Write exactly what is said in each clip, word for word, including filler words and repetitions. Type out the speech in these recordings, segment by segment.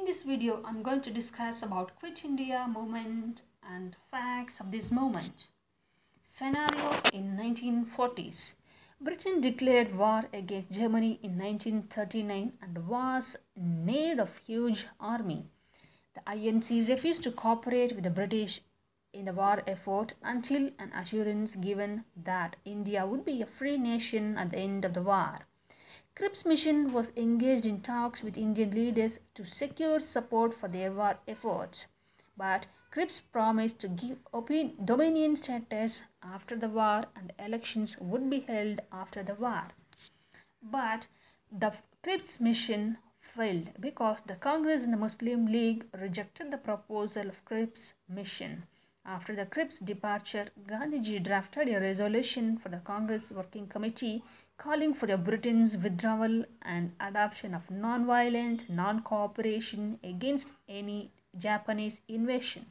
In this video, I'm going to discuss about Quit India movement and facts of this movement. Scenario in nineteen forties. Britain declared war against Germany in nineteen thirty-nine and was in need of huge army. The I N C refused to cooperate with the British in the war effort until an assurance given that India would be a free nation at the end of the war. Cripps mission was engaged in talks with Indian leaders to secure support for their war efforts, but Cripps promised to give Dominion status after the war and elections would be held after the war. But the Cripps mission failed because the Congress and the Muslim League rejected the proposal of Cripps mission. After the Cripps departure, Gandhiji drafted a resolution for the Congress Working Committee calling for Britain's withdrawal and adoption of non-violent non-cooperation against any Japanese invasion.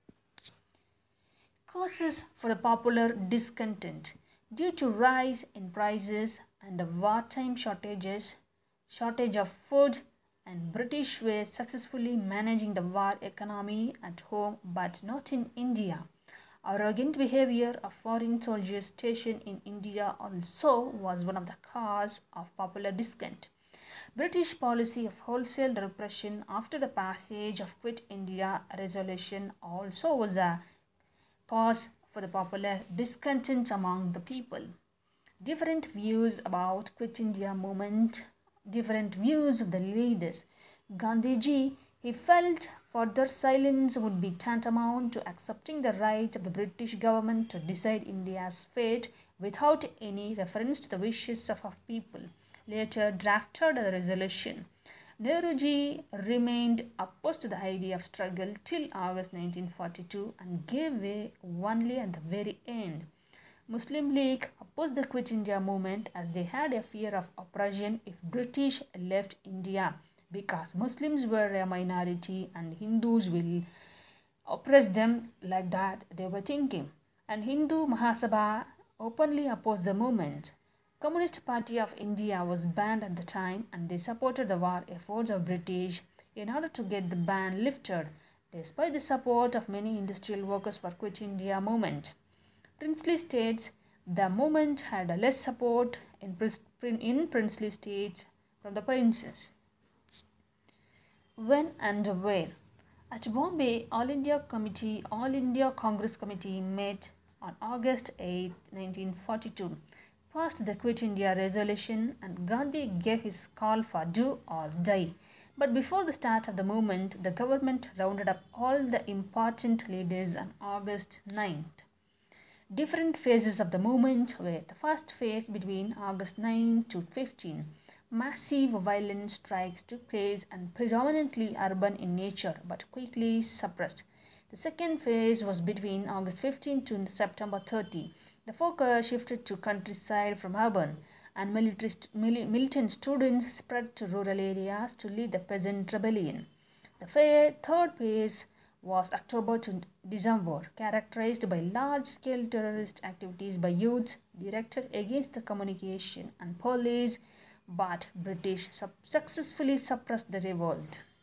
Causes for the popular discontent. Due to rise in prices and the wartime shortages, shortage of food, and British were successfully managing the war economy at home but not in India. Arrogant behavior of foreign soldiers stationed in India also was one of the causes of popular discontent. British policy of wholesale repression after the passage of Quit India resolution also was a cause for the popular discontent among the people. Different views about Quit India movement, different views of the leaders. Gandhiji, he felt further silence would be tantamount to accepting the right of the British government to decide India's fate without any reference to the wishes of our people. Later drafted a resolution. Nehruji remained opposed to the idea of struggle till August nineteen forty-two and gave way only at the very end. Muslim League opposed the Quit India movement as they had a fear of oppression if British left India, because Muslims were a minority and Hindus will oppress them, like that they were thinking. And Hindu Mahasabha openly opposed the movement. Communist Party of India was banned at the time and they supported the war efforts of British in order to get the ban lifted, despite the support of many industrial workers for Quit India movement. Princely states, the movement had less support in, in princely states from the princes. When and where? At Bombay, All India Committee, All India Congress Committee met on August eighth, nineteen forty-two, passed the Quit India resolution, and Gandhi gave his call for do or die. But before the start of the movement, the government rounded up all the important leaders on August ninth. Different phases of the movement were the first phase between August ninth to fifteenth. Massive violent strikes took place and predominantly urban in nature but quickly suppressed. The second phase was between August fifteenth to September thirtieth. The focus shifted to countryside from urban, and militant students spread to rural areas to lead the peasant rebellion. The third phase was October to December, characterized by large-scale terrorist activities by youths directed against the communication and police, but British successfully suppressed the revolt.